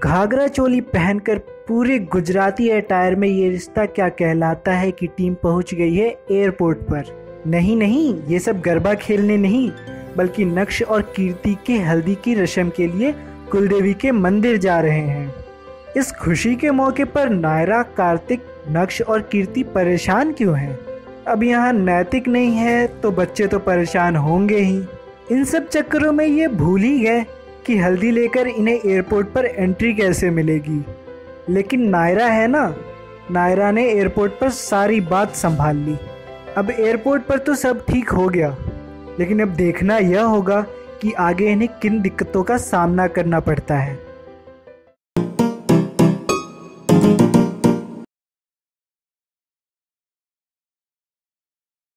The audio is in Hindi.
घाघरा चोली पहनकर पूरे गुजराती अटायर में ये रिश्ता क्या कहलाता है कि टीम पहुंच गई है एयरपोर्ट पर। नहीं नहीं, ये सब गरबा खेलने नहीं, बल्कि नक्श और कीर्ति के हल्दी की रस्म के लिए कुलदेवी के मंदिर जा रहे हैं। इस खुशी के मौके पर नायरा, कार्तिक, नक्श और कीर्ति परेशान क्यों हैं? अब यहाँ नैतिक नहीं है तो बच्चे तो परेशान होंगे ही। इन सब चक्करों में ये भूल ही गए कि हल्दी लेकर इन्हें एयरपोर्ट पर एंट्री कैसे मिलेगी। लेकिन नायरा है ना, नायरा ने एयरपोर्ट पर सारी बात संभाल ली। अब एयरपोर्ट पर तो सब ठीक हो गया, लेकिन अब देखना यह होगा कि आगे इन्हें किन दिक्कतों का सामना करना पड़ता है।